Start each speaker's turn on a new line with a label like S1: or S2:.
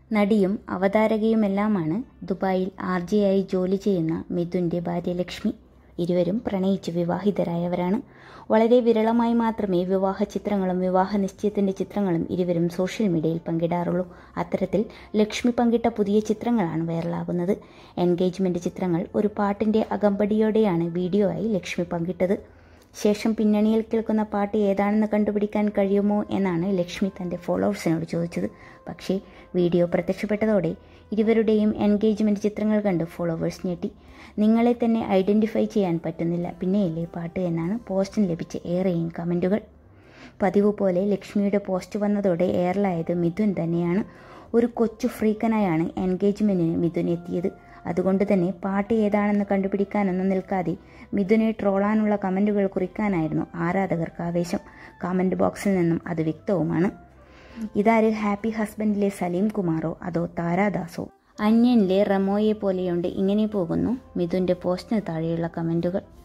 S1: നടിയും അവതാരകയുമെല്ലാമാണ് ദുബായിൽ ആർജെയായി ജോലി ചെയ്യുന്ന മിഥുൻ്റെ ഭാര്യ ലക്ഷ്മി. ഇരുവരും പ്രണയിച്ച് വിവാഹിതരായവരാണ്. വളരെ വിരളമായി മാത്രമേ വിവാഹ ചിത്രങ്ങളും വിവാഹ നിശ്ചയത്തിൻ്റെ ചിത്രങ്ങളും ഇരുവരും സോഷ്യൽ മീഡിയയിൽ പങ്കിടാറുള്ളൂ. അത്തരത്തിൽ ലക്ഷ്മി പങ്കിട്ട പുതിയ ചിത്രങ്ങളാണ് വൈറലാകുന്നത്. എൻഗേജ്മെൻറ്റ് ചിത്രങ്ങൾ ഒരു പാട്ടിൻ്റെ അകമ്പടിയോടെയാണ് വീഡിയോ ആയി ലക്ഷ്മി പങ്കിട്ടത്. ശേഷം പിന്നണിയിൽ കേൾക്കുന്ന പാട്ട് ഏതാണെന്ന് കണ്ടുപിടിക്കാൻ കഴിയുമോ എന്നാണ് ലക്ഷ്മി തൻ്റെ ഫോളോവേഴ്സിനോട് ചോദിച്ചത്. പക്ഷേ വീഡിയോ പ്രത്യക്ഷപ്പെട്ടതോടെ ഇരുവരുടെയും എൻഗേജ്മെൻറ്റ് ചിത്രങ്ങൾ കണ്ട് ഫോളോവേഴ്സ് ഞെട്ടി. നിങ്ങളെ തന്നെ ഐഡൻറ്റിഫൈ ചെയ്യാൻ പറ്റുന്നില്ല, പിന്നെയല്ലേ പാട്ട് എന്നാണ് പോസ്റ്റിന് ലഭിച്ച ഏറെയും കമൻറ്റുകൾ. പതിവ് പോലെ ലക്ഷ്മിയുടെ പോസ്റ്റ് വന്നതോടെ എയറിലായത് മിഥുൻ തന്നെയാണ്. ഒരു കൊച്ചു ഫ്രീക്കനായാണ് എൻഗേജ്മെൻറ്റിന് മിഥുൻ എത്തിയത്. അതുകൊണ്ട് തന്നെ പാട്ട് ഏതാണെന്ന് കണ്ടുപിടിക്കാനൊന്നും നിൽക്കാതെ മിഥുനെ ട്രോളാനുള്ള കമൻറ്റുകൾ കുറിക്കാനായിരുന്നു ആരാധകർക്ക് ആവേശം. കമൻറ്റ് ബോക്സിൽ നിന്നും അത് വ്യക്തവുമാണ്. ഇതാര്, ഹാപ്പി ഹസ്ബൻഡിലെ സലീം കുമാറോ അതോ താരാദാസോ? അന്യനിലെ റമോയെ പോലെയുണ്ട്. ഇങ്ങനെ പോകുന്നു മിഥുൻ്റെ പോസ്റ്റിന് താഴെയുള്ള കമൻറ്റുകൾ.